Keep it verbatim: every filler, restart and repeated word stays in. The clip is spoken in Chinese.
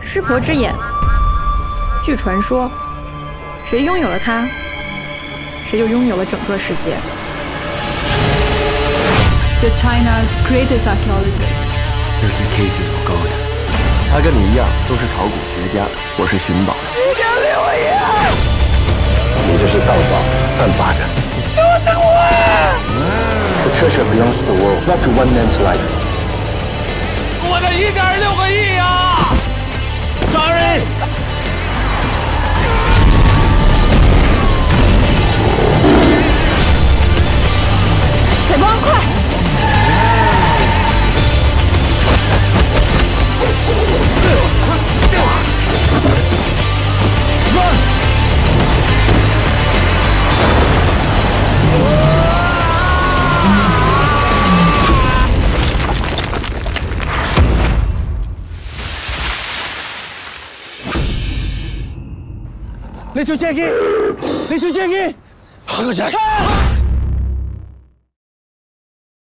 湿婆之眼，据传说，谁拥有了它，谁就拥有了整个世界。 You're China's greatest archaeologist. Thirty cases of gold. 他跟你一样都是考古学家，我是寻宝。一点六亿！你这是盗宝，犯法的。都等我 ！The treasure belongs to the world, not to one man's life. 我的一点六个亿啊！ 抓人！ 采光，快！ 你做 Jackie， 你做 Jackie， 好個 Jackie。